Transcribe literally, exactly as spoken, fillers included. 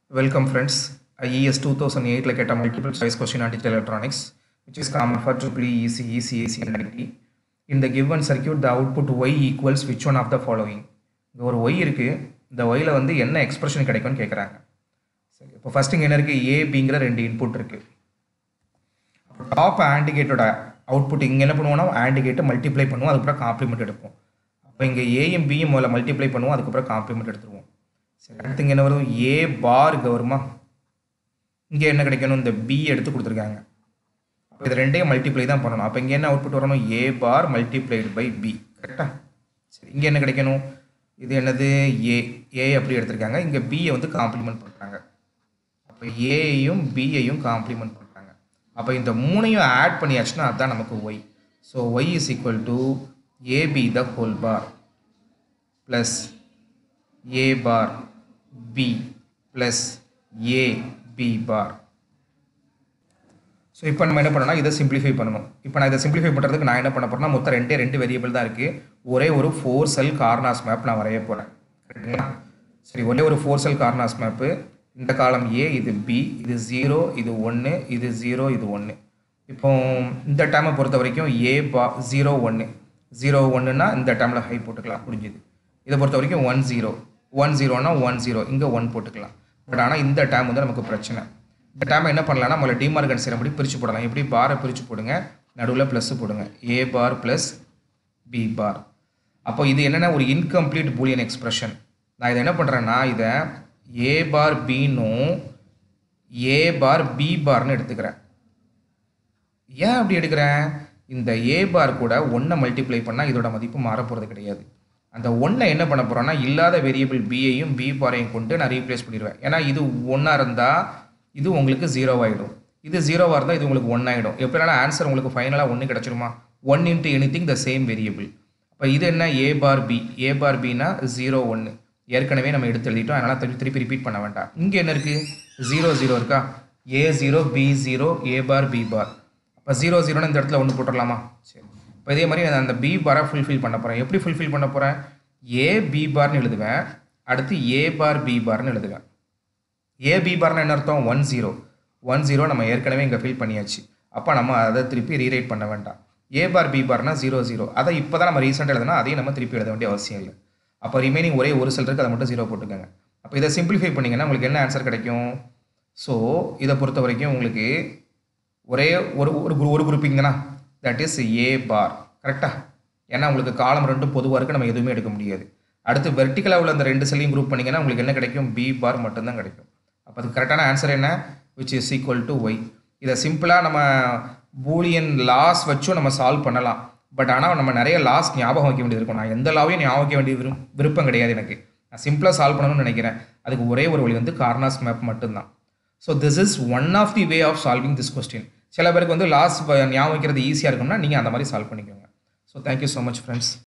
Welcome friends. I E S two thousand eight like at a multiple choice question on digital electronics, which is common for triple E, E C, E C, A C and I T. In the given circuit, the output Y equals which one of the following? இங்க ஒரு Y இருக்கு. இந்த Yல வந்து என்ன expression கிடைக்கும்னு கேக்குறாங்க. சரி, இப்போ ஃபர்ஸ்ட் இங்க என்ன இருக்கு? A, Bங்கிற ரெண்டு இன்புட் இருக்கு. டாப் AND கேட்டோட அவுட்புட் இங்க என்ன பண்ணுவோம்னா AND கேட் மல்டிப்ளை பண்ணுவோம், அதுக்கப்புறம் காம்ப்ளிமெண்ட் எடுப்போம். அப்போ இங்க A யும் B யும் முதல்ல மல்டிப்ளை பண்ணுவோம், அதுக்கப்புறம் காம்ப்ளிமெண்ட் எடுத்துருவோம். சரி, அடுத்து இங்க என்ன வரும்? A பார் இங்க வருமா? இங்க என்ன கிடைக்கணும்? இந்த B எடுத்து கொடுத்துருக்காங்க. அப்போ இது ரெண்டையும் மல்டிப்ளை தான் பண்ணணும். அப்போ இங்க என்ன அவுட்புட் வரணும்? A bar multiplied by B. கரெக்டா? சரி, இங்க என்ன கிடைக்கணும்? இது என்னது? A. A அப்படி எடுத்திருக்காங்க. இங்க B யை வந்து காம்ப்ளிமெண்ட் பண்றாங்க. அப்போ A யும் B யையும் காம்ப்ளிமெண்ட் பண்றாங்க. அப்போ இந்த மூணையும் ஆட் பண்ணியாச்சுன்னா அதான் நமக்கு Y. So Y is equal to A B the whole bar plus A bar B plus A B bar. So இப்போ நம்ம என்ன பண்ணணும்னா இதை சிம்பிளிஃபை பண்ணணும். இப்போ நான் இதை சிம்பிளிஃபை பண்ணுறதுக்கு நான் என்ன பண்ண போகிறேன்னா மொத்தம் ரெண்டே ரெண்டு வேரியபிள் தான் இருக்குது. ஒரே ஒரு ஃபோர் செல் கார்னாஸ் மேப் நான் வரைய போகிறேன். கரெக்டுங்களா? சரி, ஒரே ஒரு ஃபோர் செல் கார்னாஸ் மேப்பு. இந்த காலம் A, இது B, இது ஜீரோ, இது ஒன்று, இது ஜீரோ, இது ஒன்று. இப்போ இந்த டைமை பொறுத்த வரைக்கும் A பா ஜீரோ ஒன்று ஜீரோ ஒன்றுனா இந்த டைமில் ஹை போட்டுக்கலாம், புரிஞ்சுது. இதை பொறுத்த வரைக்கும் ஒன் ஜீரோ ஒன் ஜீரோனா ஒன் ஜீரோ இங்கே ஒன் போட்டுக்கலாம். பட் ஆனால் இந்த டைம் வந்து நமக்கு பிரச்சனை. இந்த டைம் என்ன பண்ணலாம்னா நம்மளை டிமார்கன் செய்கிறபடி பிரித்து போடலாம். எப்படி? பாரை பிரித்து போடுங்க, நடுவில் ப்ளஸ் போடுங்க. A bar plus B bar. அப்போ இது என்னென்னா ஒரு இன்கம்ப்ளீட் பூலியன் எக்ஸ்பிரஷன். நான் இதை என்ன பண்ணுறேன்னா இதை A பார் பின்னும் A பார் B பார்னு எடுத்துக்கிறேன். ஏன் அப்படி எடுக்கிறேன்? இந்த A பார் கூட ஒன்றை மல்டிப்ளை பண்ணால் இதோட மதிப்பு மாற போகிறது கிடையாது. அந்த ஒன்றை என்ன பண்ண போகிறோன்னா இல்லாத வேரியபிள் பியையும் B பாரையும் கொண்டு நான் ரீப்ளேஸ் பண்ணிடுவேன். ஏன்னா இது ஒன்றா இருந்தால் இது உங்களுக்கு ஜீரோ ஆகிடும், இது ஜீரோவாக இருந்தால் இது உங்களுக்கு ஒன் ஆகிடும். எப்படினாலும் ஆன்சர் உங்களுக்கு ஃபைனலாக ஒன்று கிடச்சிருமா? One into anything the same variable. அப்போ இது என்ன? A bar B. A பார் பின்னா ஜீரோ ஒன்று ஏற்கனவே நம்ம எடுத்து எழுதிட்டோம், அதனால் திருப்பி திருப்பி ரிப்பீட் பண்ண வேண்டாம். இங்கே என்ன இருக்குது? ஜீரோ ஜீரோ இருக்கா? A zero B zero A bar B bar. இப்போ ஜீரோ ஜீரோன்னு இந்த இடத்துல ஒன்று போட்டுடலாமா? சரி, இப்போ இதே மாதிரி நான் அந்த B பாரை ஃபுல்ஃபில் பண்ண போகிறேன். எப்படி ஃபுல்ஃபில் பண்ண போகிறேன்? A B பார்னு எழுதுவேன், அடுத்து A பார் B பார்னு எழுதுவேன். A B பார்னா என்ன அர்த்தம்? ஒன் ஜீரோ ஒன் ஜீரோ நம்ம ஏற்கனவே இங்கே ஃபில் பண்ணியாச்சு. அப்போ நம்ம அதை திருப்பி ரீரைட் பண்ண வேண்டாம். A பார் B பார்னா ஜீரோ ஜீரோ, அதை இப்போ தான் நம்ம ரீசெண்டாக எழுதுனா அதையும் நம்ம திருப்பி எழுத வேண்டிய அவசியம் இல்லை. அப்போ ரிமைனிங் ஒரே ஒரு செல் இருக்குது, அதை மட்டும் ஜீரோ போட்டுக்கோங்க. அப்போ இதை சிம்பிளிஃபை பண்ணிங்கன்னா உங்களுக்கு என்ன ஆன்சர் கிடைக்கும்? ஸோ இதை பொறுத்த வரைக்கும் உங்களுக்கு ஒரே ஒரு ஒரு ஒரு குரூப்பிங் தானே, தட் இஸ் A பார். கரெக்டாக? ஏன்னா உங்களுக்கு காலம் ரெண்டும் பொதுவாக இருக்குது, நம்ம எதுவுமே எடுக்க முடியாது. அடுத்து வெர்டிக்கலாக உள்ள அந்த ரெண்டு செல்லையும் குரூப் பண்ணிங்கன்னா உங்களுக்கு என்ன கிடைக்கும்? B பார் மட்டும்தான் கிடைக்கும். அப்போ அதுக்கு கரெக்டான ஆன்சர் என்ன? Which is equal to Y. இதை சிம்பிளாக நம்ம பூலியன் லாஸ் வச்சும் நம்ம சால்வ் பண்ணலாம். பட் ஆனால் நம்ம நிறைய லாஸ் ஞாபகம் வைக்க வேண்டியது இருக்கும். நான் எந்த லாவையும் ஞாபகம் வைக்க வேண்டிய விரும் விருப்பம் கிடையாது எனக்கு. நான் சிம்பிளாக சால்வ் பண்ணணும்னு நினைக்கிறேன். அதுக்கு ஒரே ஒரு வழி வந்து கார்னாஸ் மேப் மட்டும்தான். So this is one of the way of solving this question. சில பேருக்கு வந்து லாஸ் ஞாபகம் வைக்கிறது ஈஸியாக இருக்கும்னா நீங்கள் அந்த மாதிரி சால்வ் பண்ணிக்கோங்க. So thank you so much friends.